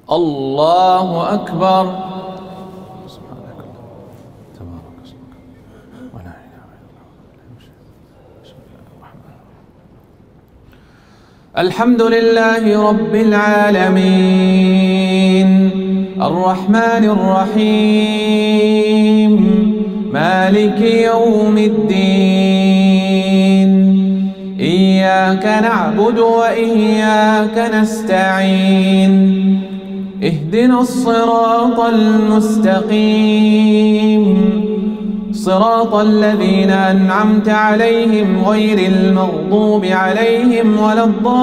الله أكبر. الحمد لله رب العالمين الرحمن الرحيم مالك يوم الدين إياك نعبد وإياك نستعين اهدنا الصراط المستقيم صراط الذين أنعمت عليهم غير المغضوب عليهم ولا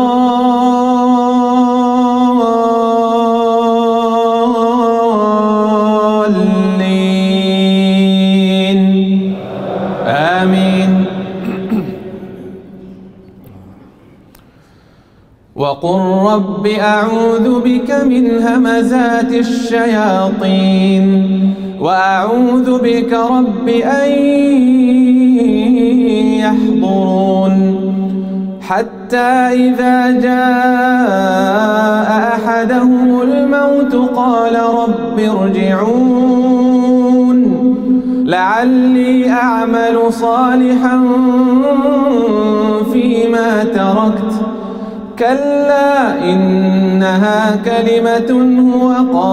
الضالين آمين. وقل رب أعوذ بك من همزات الشياطين وأعوذ بك رب أن يحضرون حتى إذا جاء أحدهم الموت قال رب ارجعون لعلي أعمل صالحا فيما تركت كلا إنها كلمة هو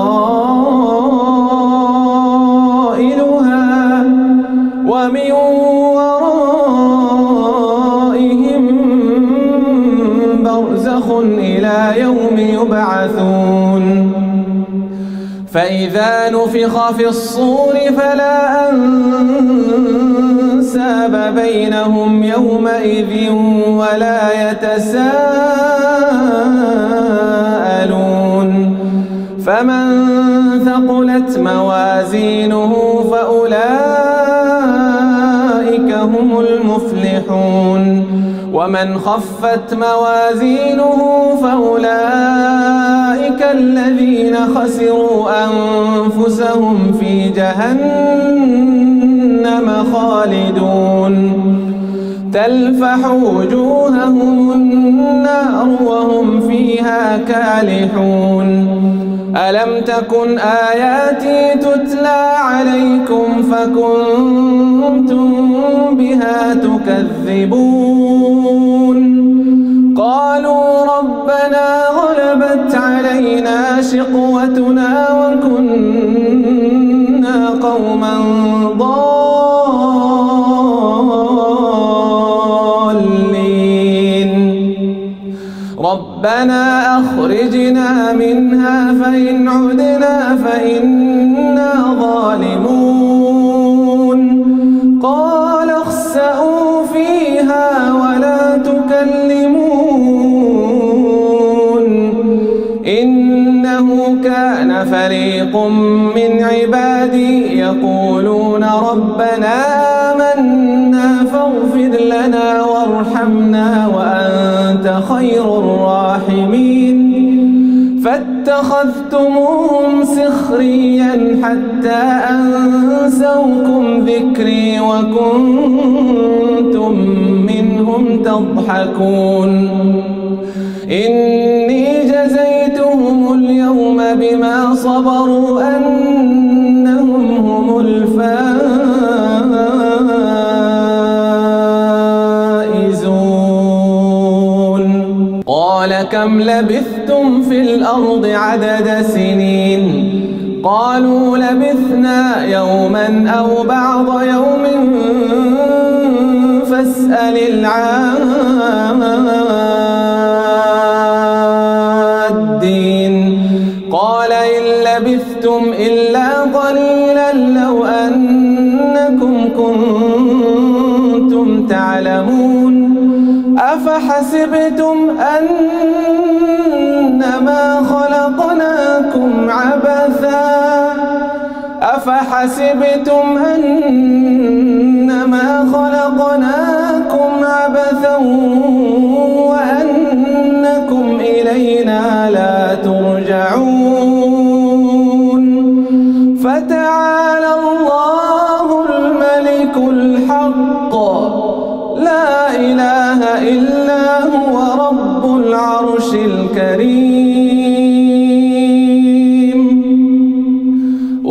قائلها ومن ورائهم برزخ إلى يوم يبعثون فإذا نفخ في الصور فلا أنساب بينهم يومئذ ولا يتساءلون فمن ثقلت موازينه فأولئك هم المفلحون ومن خفت موازينه فأولئك الذين خسروا أنفسهم في جهنم خالدون تلفح وجوههم النار وهم فيها كالحون ألم تكن آياتي تتلى عليكم فكنتم بها تكذبون قالوا ربنا غلبت علينا شقوتنا وكنا قوما ضالين ربنا أخرجنا منها فإن عدنا فإنا ظالمون قال اخسئوا فيها ولا تكلمون إنه كان فريق من عبادي يقولون ربنا آمنا فاغفر لنا وارحمنا وأنت خير الراحمين فاتخذتموهم سخريا حتى أنسوكم ذكري وكنتم منهم تضحكون إني جزيتهم اليوم بما صبروا أنهم هم الفائزون قال كم لبثتم في الأرض عدد سنين قالوا لبثنا يوما أو بعض يوم فاسأل العادين قال إن لبثتم إلا قليلا لو أنكم كنتم تعلمون أفحسبتم أنما خلقناكم عبثا أفحسبتم أنما خلقناكم عبثا وأنكم إلينا لا ترجعون فتعالى الله الملك الحق لا إله إلا هو رب العرش الكريم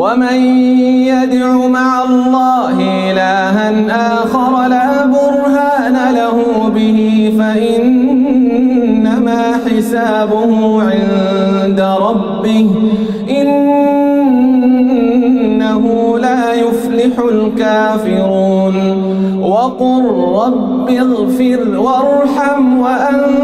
ومن يدع مع الله إلها آخر لا برهان له به فإنما حسابه عند ربه إنه لا يفلح الكافرون وقل رب اغفر وارحم وأنت